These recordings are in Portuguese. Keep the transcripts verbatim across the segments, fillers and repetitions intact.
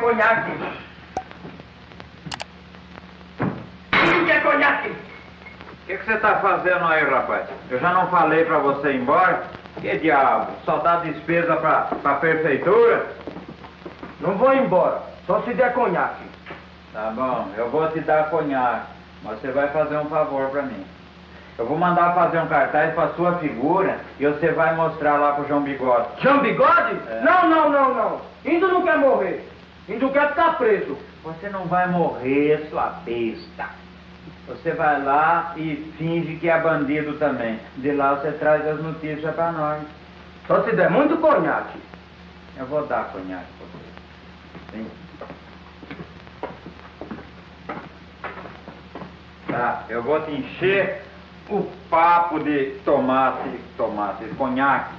conhaque. Quem quer conhaque? O que, que você tá fazendo aí, rapaz? Eu já não falei pra você ir embora? Que diabo? Só dá despesa pra, pra prefeitura? Não vou embora, só se der conhaque. Tá bom, eu vou te dar conhaque, mas você vai fazer um favor pra mim. Eu vou mandar fazer um cartaz pra sua figura e você vai mostrar lá pro João Bigode. João Bigode? É. Não, não, não, não. Indo não quer morrer. Indo quer ficar preso. Você não vai morrer, sua besta. Você vai lá e finge que é bandido também. De lá você traz as notícias pra nós. Só se der muito conhaque. Eu vou dar conhaque pra você. Sim. Tá, eu vou te encher o papo de tomate, tomate, conhaque.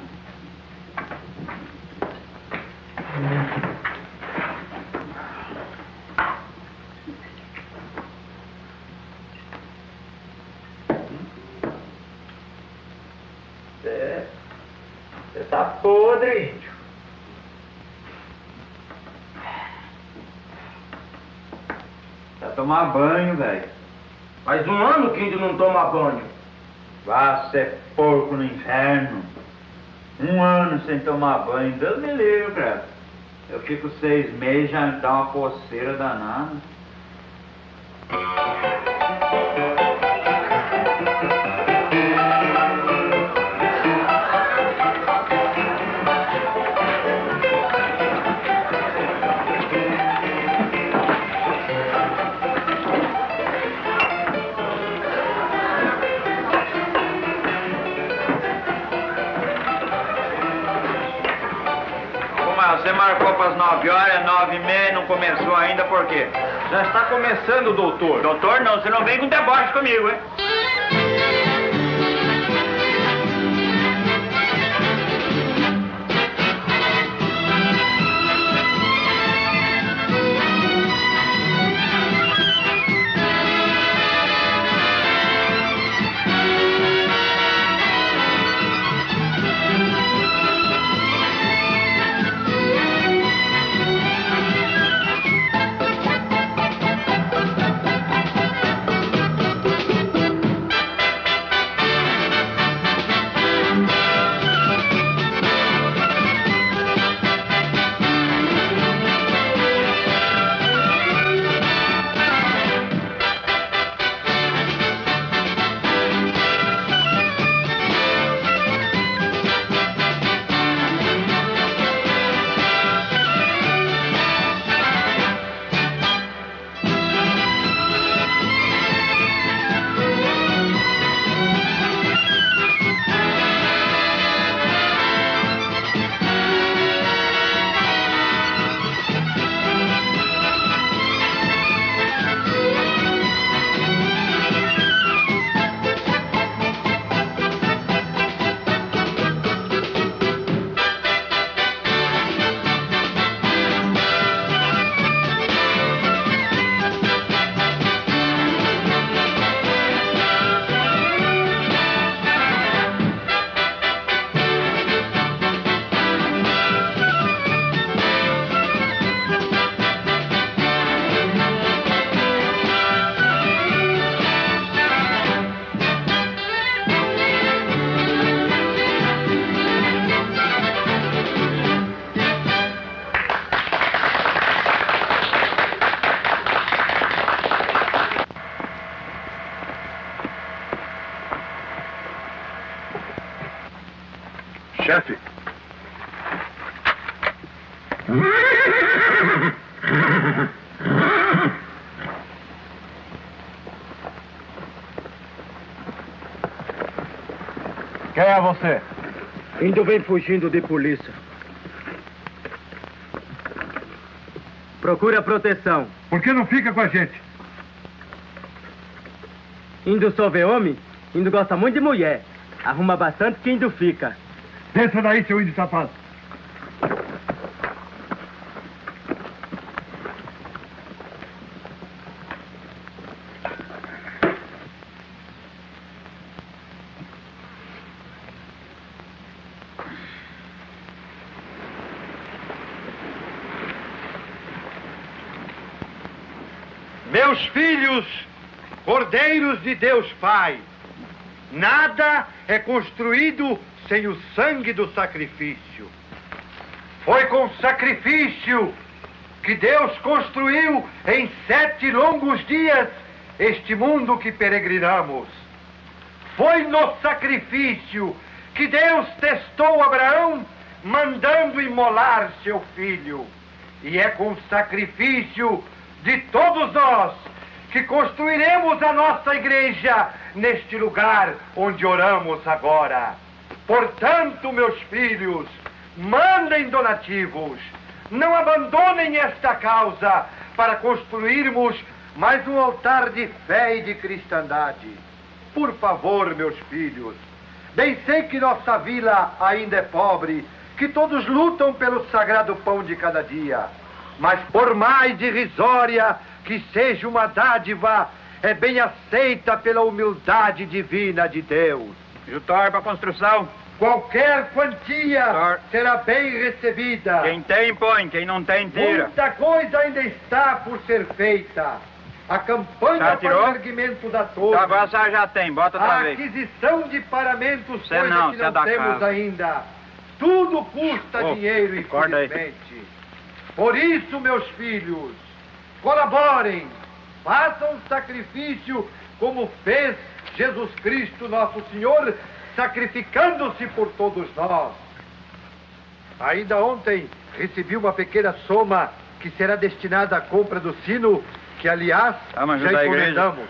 Você, você tá podre, índio. Vai tomar banho, velho. Faz um ano que índio não toma banho. Vá ser porco no inferno. Um ano sem tomar banho, Deus me livre, cara. Eu fico seis meses, já dá uma coceira danada. Você marcou para as nove horas, nove e meia, não começou ainda, por quê? Já está começando, doutor. Doutor, não, você não vem com deboche comigo, hein? Chefe. Quem é você? Índio vem fugindo de polícia. Procura proteção. Por que não fica com a gente? Índio só vê homem, índio gosta muito de mulher. Arruma bastante que índio fica. Desça daí, seu índio safado. Meus filhos, cordeiros de Deus Pai, nada é construído sem o sangue do sacrifício. Foi com sacrifício que Deus construiu em sete longos dias este mundo que peregrinamos. Foi no sacrifício que Deus testou Abraão, mandando imolar seu filho. E é com sacrifício de todos nós que construiremos a nossa igreja neste lugar onde oramos agora. Portanto, meus filhos, mandem donativos. Não abandonem esta causa para construirmos mais um altar de fé e de cristandade. Por favor, meus filhos, bem sei que nossa vila ainda é pobre, que todos lutam pelo sagrado pão de cada dia. Mas por mais irrisória que seja uma dádiva, é bem aceita pela humildade divina de Deus. Jutor para construção. Qualquer quantia Senhor. será bem recebida. Quem tem, põe. Quem não tem, tira. Muita coisa ainda está por ser feita. A campanha Já tirou? para o erguimento da torre. Então agora a senhora já tem. Bota outra A vez. aquisição de paramentos, Você coisa não, que você é não da temos casa. ainda. Tudo custa Oh, dinheiro, acorda aí. infelizmente. Por isso, meus filhos, colaborem, façam um sacrifício como fez Jesus Cristo, nosso Senhor, sacrificando-se por todos nós. Ainda ontem recebi uma pequena soma que será destinada à compra do sino, que aliás Vamos já ajudar a igreja. encomendamos.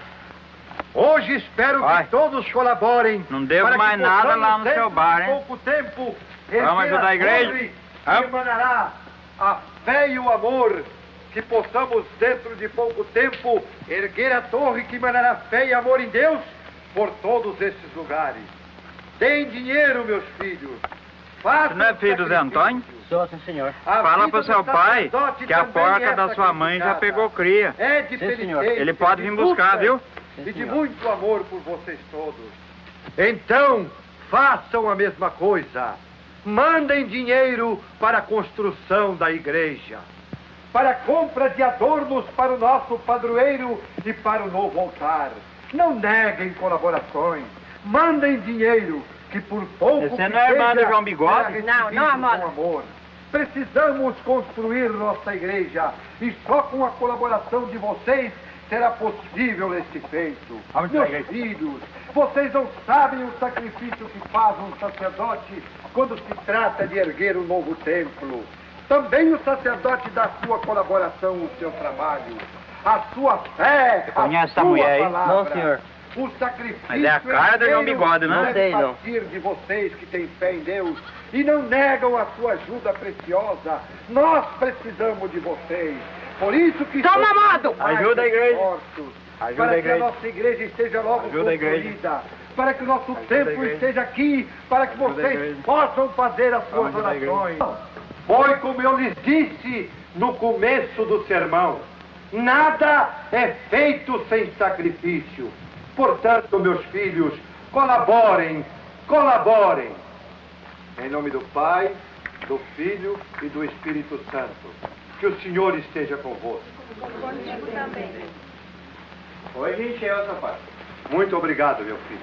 Hoje espero Vai. que todos colaborem. Não devo para que mais nada possamos, lá no dentro seu bar, de hein? pouco tempo, Vamos erguer ajudar a igreja? torre Vamos. que emanará a fé e o amor. Que possamos, dentro de pouco tempo, erguer a torre que emanará fé e amor em Deus por todos esses lugares. Deem dinheiro, meus filhos. Façam Você não é filho do Zé sacrifício. Antônio? Sou, sim, senhor. A Fala vida pro do seu pai sacerdote que a também porca é da sua mãe já sacrificada. pegou cria. É de Sim, senhor. penitência, Ele pode de vir buscar, luta viu? E Sim, de senhor. muito amor por vocês todos. Então, façam a mesma coisa. Mandem dinheiro para a construção da igreja, para a compra de adornos para o nosso padroeiro e para o novo altar. Não neguem colaborações. Mandem dinheiro, que por pouco Você que não é irmã do seja, João Bigode? será Não, recebido não, amor. com amor. Precisamos construir nossa igreja e só com a colaboração de vocês será possível este feito. Vamos Meus lá, igreja. filhos, vocês não sabem o sacrifício que faz um sacerdote quando se trata de erguer um novo templo. Também o sacerdote dá a sua colaboração no seu trabalho, a sua fé, Você a conhece sua essa mulher aí? palavra. Não, senhor. O sacrifício Mas é a cara do João Bigode, né? deve Não sei, não. partir de vocês que têm fé em Deus e não negam a sua ajuda preciosa. Nós precisamos de vocês. Por isso que Toma, somos amado! mais Ajuda a igreja. esforços, Ajuda para a que a igreja. nossa igreja esteja logo Ajuda a igreja. construída, para que o nosso Ajuda a templo igreja. esteja aqui, para que Ajuda a vocês igreja. possam fazer as suas Ajuda a igreja. orações. Foi como eu lhes disse no começo do sermão. Nada é feito sem sacrifício. Portanto, meus filhos, colaborem, colaborem. Em nome do Pai, do Filho e do Espírito Santo. Que o Senhor esteja convosco. Hoje encheu, seu pai. Muito obrigado, meu filho.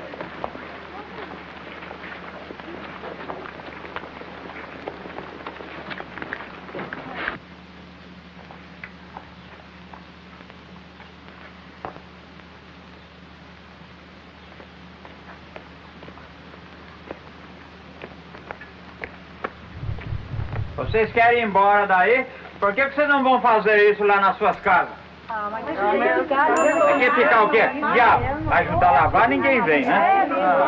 Vocês querem ir embora daí? Por que que vocês não vão fazer isso lá nas suas casas? Aqui ficar o quê? Já, ajudar a lavar, ninguém vem, né?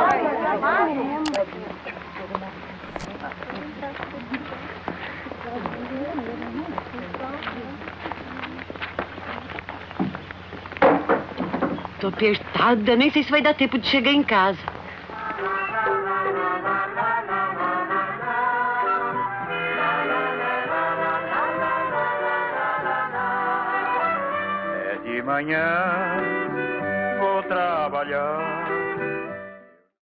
Tô apertada, nem sei se vai dar tempo de chegar em casa. É de manhã, vou trabalhar.